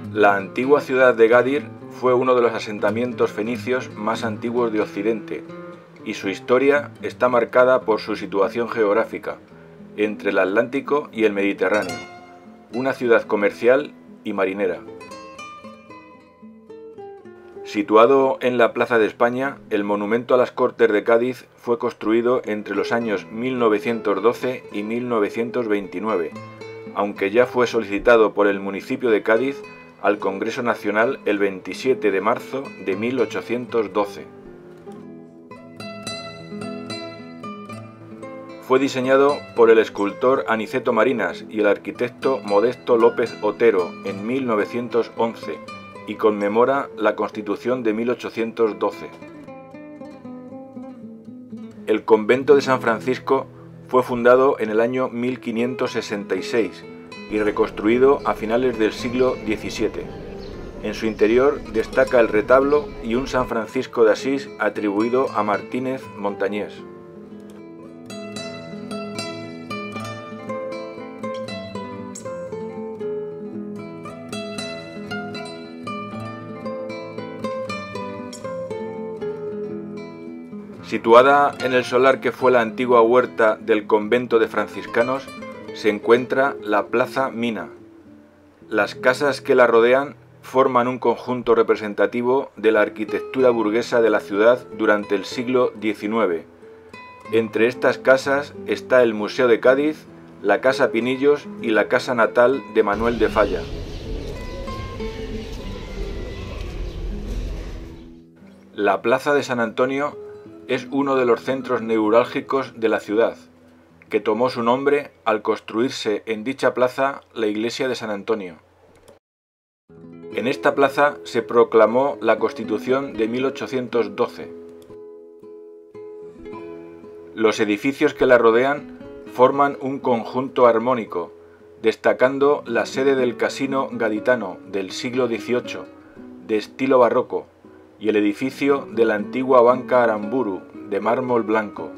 La antigua ciudad de Gadir fue uno de los asentamientos fenicios más antiguos de Occidente, y su historia está marcada por su situación geográfica, entre el Atlántico y el Mediterráneo, una ciudad comercial y marinera. Situado en la Plaza de España, el monumento a las Cortes de Cádiz fue construido entre los años 1912 y 1929, aunque ya fue solicitado por el municipio de Cádiz al Congreso Nacional el 27 de marzo de 1812. Fue diseñado por el escultor Aniceto Marinas y el arquitecto Modesto López Otero en 1911 y conmemora la Constitución de 1812. El convento de San Francisco fue fundado en el año 1566 y reconstruido a finales del siglo XVII. En su interior destaca el retablo y un San Francisco de Asís atribuido a Martínez Montañés. Situada en el solar que fue la antigua huerta del convento de franciscanos, se encuentra la Plaza Mina. Las casas que la rodean forman un conjunto representativo de la arquitectura burguesa de la ciudad durante el siglo XIX. Entre estas casas está el Museo de Cádiz, la Casa Pinillos y la casa natal de Manuel de Falla. La Plaza de San Antonio es uno de los centros neurálgicos de la ciudad, que tomó su nombre al construirse en dicha plaza la iglesia de San Antonio. En esta plaza se proclamó la Constitución de 1812. Los edificios que la rodean forman un conjunto armónico, destacando la sede del Casino Gaditano del siglo XVIII, de estilo barroco, y el edificio de la antigua Banca Aramburu, de mármol blanco.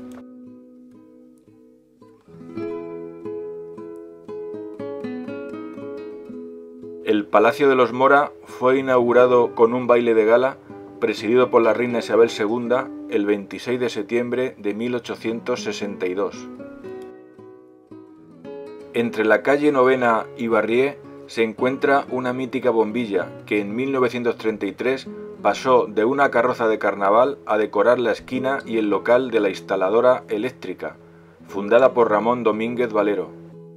El Palacio de los Mora fue inaugurado con un baile de gala presidido por la reina Isabel II el 26 de septiembre de 1862. Entre la calle Novena y Barrié se encuentra una mítica bombilla que en 1933 pasó de una carroza de carnaval a decorar la esquina y el local de la instaladora eléctrica, fundada por Ramón Domínguez Valero.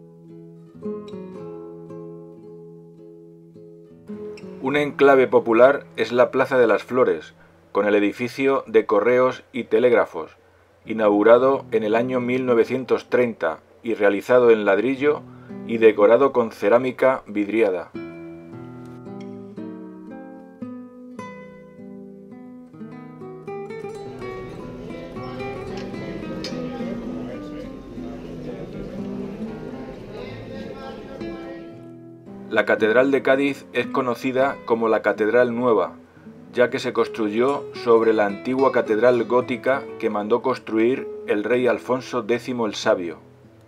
Un enclave popular es la Plaza de las Flores, con el edificio de Correos y Telégrafos, inaugurado en el año 1930 y realizado en ladrillo y decorado con cerámica vidriada. La Catedral de Cádiz es conocida como la Catedral Nueva, ya que se construyó sobre la antigua catedral gótica que mandó construir el rey Alfonso X el Sabio.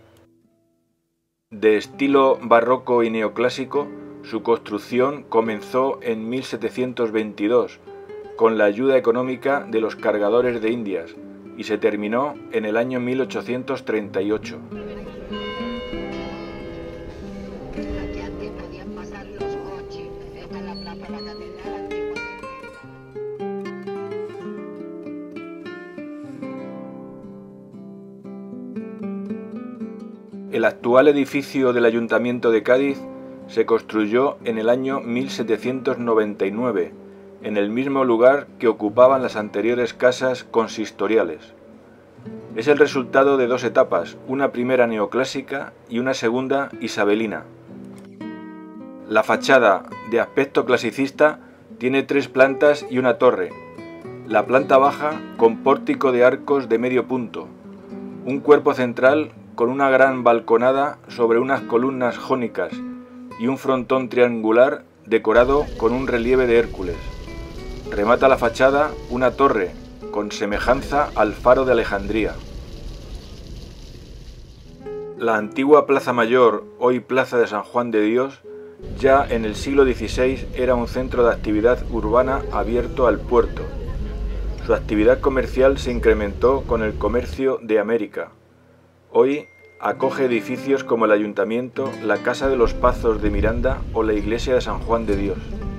De estilo barroco y neoclásico, su construcción comenzó en 1722, con la ayuda económica de los cargadores de Indias, y se terminó en el año 1838. El actual edificio del Ayuntamiento de Cádiz se construyó en el año 1799, en el mismo lugar que ocupaban las anteriores casas consistoriales. Es el resultado de dos etapas, una primera neoclásica y una segunda isabelina. La fachada, de aspecto clasicista, tiene 3 plantas y una torre. La planta baja con pórtico de arcos de medio punto, un cuerpo central con una gran balconada sobre unas columnas jónicas y un frontón triangular decorado con un relieve de Hércules. Remata la fachada una torre con semejanza al faro de Alejandría. La antigua Plaza Mayor, hoy Plaza de San Juan de Dios, Ya en el siglo XVI era un centro de actividad urbana abierto al puerto. Su actividad comercial se incrementó con el comercio de América. Hoy acoge edificios como el Ayuntamiento, la Casa de los Pazos de Miranda o la Iglesia de San Juan de Dios.